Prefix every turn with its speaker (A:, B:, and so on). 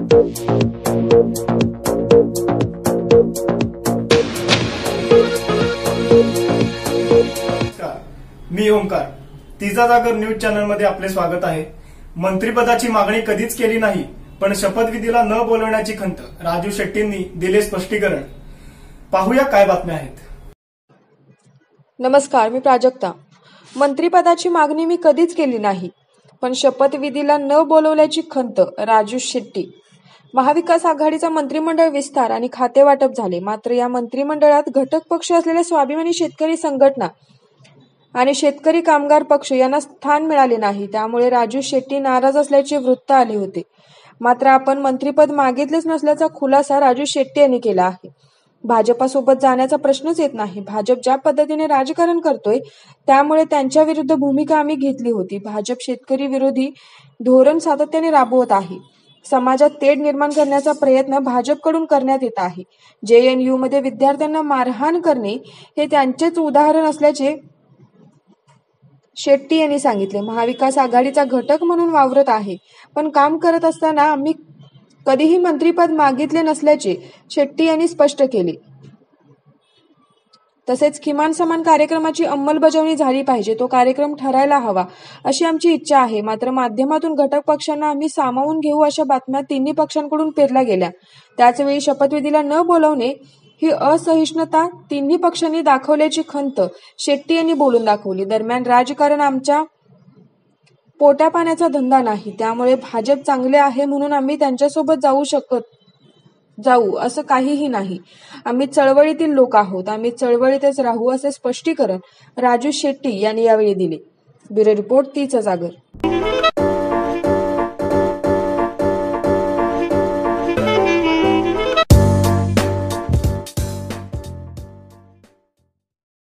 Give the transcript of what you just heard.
A: मी ओंकार, तिचा जागर news channel मध्ये आपले स्वागत आहे। मंत्रिपदाची मागणी कधीच केली नाही, पण शपथविधीला न बोलवण्याची खंत राजू शेट्टींनी दिले स्पष्टीकरण। पाहूया काय बातम्या आहेत।
B: नमस्कार, मी प्राजक्ता। मंत्रिपदाची मागणी मी कधीच केली नाही, पण शपथविधीला न बोलवल्याची खंत राजू शेट्टी। महाविकास आघाडीचा मंत्रिमंडळ विस्तार आणि खाते वाटप झाले, मात्र या मंत्रिमंडळात घटक पक्ष असलेल्या स्वाभिमानी शेतकरी संघटना आणि शेतकरी कामगार पक्ष यांना स्थान मिळाले नाही। त्यामुळे राजू शेट्टी नाराज असल्याचे वृत्त आले होते। मात्र आपण मंत्रिपद मागितलेच नसल्याचा खुलासा राजू शेट्टी यांनी केला आहे। भाजपासोबत जाण्याचा प्रश्नच येत नाही। भाजप ज्या पद्धतीने राजकारण करतोय त्यामुळे त्यांच्या विरुद्ध भूमिका आम्ही घेतली होती। भाजप शेतकरी विरोधी धोरण सातत्याने राबवत आहे। समाजात तेढ निर्माण करण्याचा प्रयत्न भाजपकडून करण्यात येत आहे। JNU मध्ये विद्यार्थ्यांना मारहाण करणे हे त्यांचेच उदाहरण असल्याचे शेट्टी यांनी सांगितले। महाविकास आघाडीचा घटक म्हणून वावरत आहे, पण काम करत असताना आम्ही कधीही मंत्रिपद मागितले नसल्याचे शेट्टी यांनी स्पष्ट केले। तसेच किमान समान कार्यक्रमाची अंमलबजावणी झाली पाहिजे, तो कार्यक्रम ठरायला हवा अशी आमची इच्छा आहे। मात्र माध्यमातून घटक पक्षांना आम्ही सामावून घेऊ अशा बातम्या तिन्ही पक्षांकडून पेरल्या गेल्या। त्याचवेळी शपथविधीला न बोलावणे ही असहिष्णुता तिन्ही पक्षांनी दाखवल्याची खंत शेट्टी यांनी बोलून दाखवली। दरम्यान राजकारण आमच्या पोटापाण्याचा धंदा नाही, त्यामुळे भाजप चांगले आहे म्हणून आम्ही त्यांच्यासोबत जाऊ असं काहीही नाही। आम्ही चळवळीतील लोक आहोत, आम्ही चळवळीतच राहू असे स्पष्टीकरण राजू शेट्टी यांनी यावेळी दिले। ब्युरो रिपोर्ट, तिचा जागर।